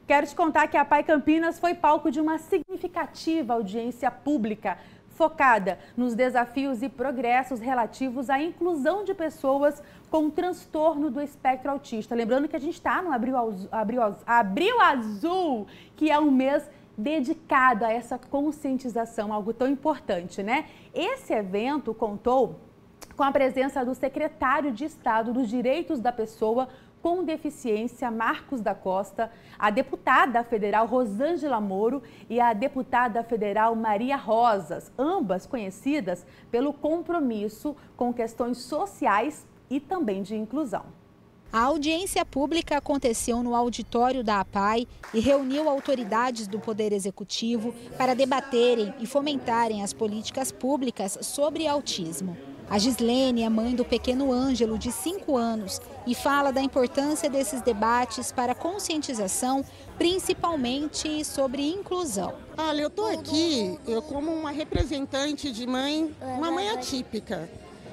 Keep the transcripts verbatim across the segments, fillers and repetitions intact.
Quero te contar que a P A I Campinas foi palco de uma significativa audiência pública focada nos desafios e progressos relativos à inclusão de pessoas com transtorno do espectro autista. Lembrando que a gente está no Abril, Abril, Abril Azul, que é um mês dedicado a essa conscientização, algo tão importante, né? Esse evento contou com a presença do secretário de Estado dos Direitos da Pessoa com Deficiência, Marcos da Costa, a deputada federal Rosângela Moro e a deputada federal Maria Rosas, ambas conhecidas pelo compromisso com questões sociais e também de inclusão. A audiência pública aconteceu no auditório da A P A I e reuniu autoridades do Poder Executivo para debaterem e fomentarem as políticas públicas sobre autismo. A Gislene é mãe do pequeno Ângelo, de cinco anos, e fala da importância desses debates para conscientização, principalmente sobre inclusão. Olha, eu estou aqui eu como uma representante de mãe, uma mãe atípica.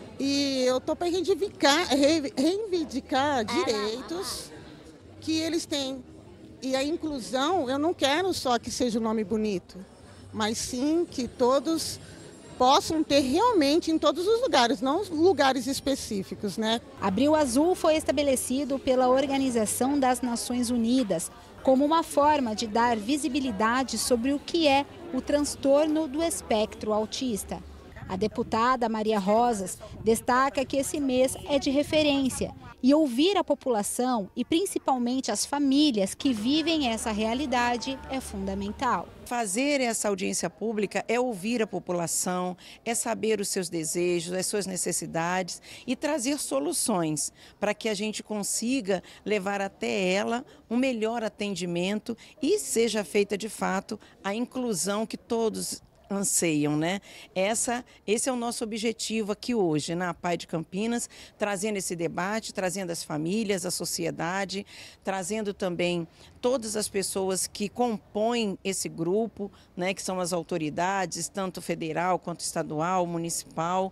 E eu estou para reivindicar, reivindicar direitos que eles têm. E a inclusão, eu não quero só que seja um nome bonito, mas sim que todos possam ter realmente em todos os lugares, não lugares específicos, né? Abril Azul foi estabelecido pela Organização das Nações Unidas como uma forma de dar visibilidade sobre o que é o transtorno do espectro autista. A deputada Maria Rosas destaca que esse mês é de referência e ouvir a população e principalmente as famílias que vivem essa realidade é fundamental. Fazer essa audiência pública é ouvir a população, é saber os seus desejos, as suas necessidades e trazer soluções para que a gente consiga levar até ela um melhor atendimento e seja feita de fato a inclusão que todos anseiam, né? Essa, esse é o nosso objetivo aqui hoje, na A P A I de Campinas, trazendo esse debate, trazendo as famílias, a sociedade, trazendo também todas as pessoas que compõem esse grupo, né, que são as autoridades, tanto federal quanto estadual, municipal,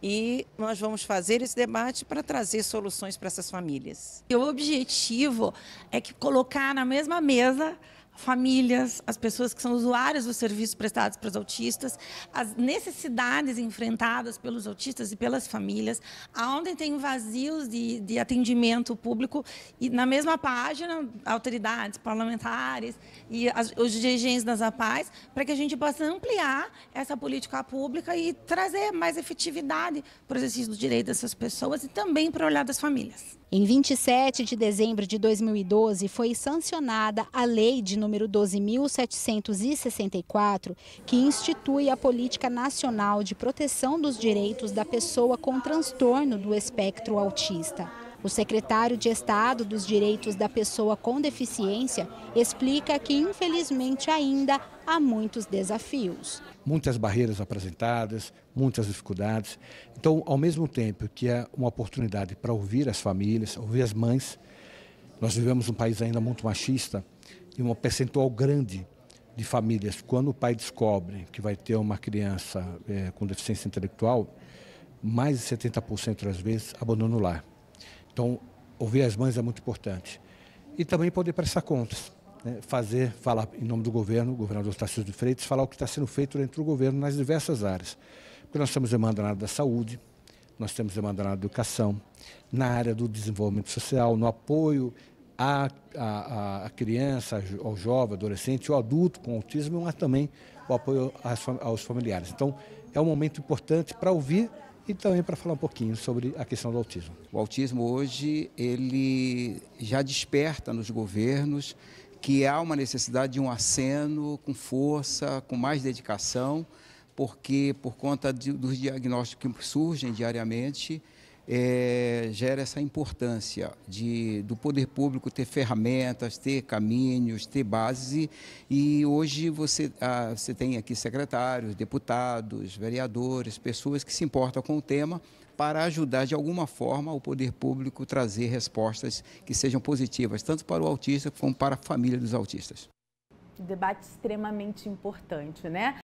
e nós vamos fazer esse debate para trazer soluções para essas famílias. O objetivo é que colocar na mesma mesa famílias, as pessoas que são usuários dos serviços prestados para os autistas, as necessidades enfrentadas pelos autistas e pelas famílias, aonde tem vazios de, de atendimento público e na mesma página, autoridades parlamentares e as, os dirigentes das A P A Is, para que a gente possa ampliar essa política pública e trazer mais efetividade para o exercício do direito dessas pessoas e também para o olhar das famílias. Em vinte e sete de dezembro de dois mil e doze, foi sancionada a Lei de número doze mil setecentos e sessenta e quatro, que institui a Política Nacional de Proteção dos Direitos da Pessoa com Transtorno do Espectro Autista. O secretário de Estado dos Direitos da Pessoa com Deficiência explica que, infelizmente, ainda há muitos desafios. Muitas barreiras apresentadas, muitas dificuldades. Então, ao mesmo tempo que é uma oportunidade para ouvir as famílias, ouvir as mães, nós vivemos um país ainda muito machista e um percentual grande de famílias, quando o pai descobre que vai ter uma criança é, com deficiência intelectual, mais de setenta por cento das vezes abandona o lar. Então, ouvir as mães é muito importante. E também poder prestar contas, né? Fazer, falar em nome do governo, o governador Tarcísio de Freitas, falar o que está sendo feito dentro do governo nas diversas áreas. Porque nós temos demanda na área da saúde, nós temos demanda na área da educação, na área do desenvolvimento social, no apoio à, à, à criança, ao jovem, adolescente, ao adulto com autismo, mas também o apoio aos familiares. Então, é um momento importante para ouvir e também para falar um pouquinho sobre a questão do autismo. O autismo hoje, ele já desperta nos governos que há uma necessidade de um aceno com força, com mais dedicação, porque por conta de, dos diagnósticos que surgem diariamente, é, gera essa importância de, do poder público ter ferramentas, ter caminhos, ter bases. E, e hoje você, ah, você tem aqui secretários, deputados, vereadores, pessoas que se importam com o tema para ajudar de alguma forma o poder público trazer respostas que sejam positivas, tanto para o autista como para a família dos autistas. Debate extremamente importante, né?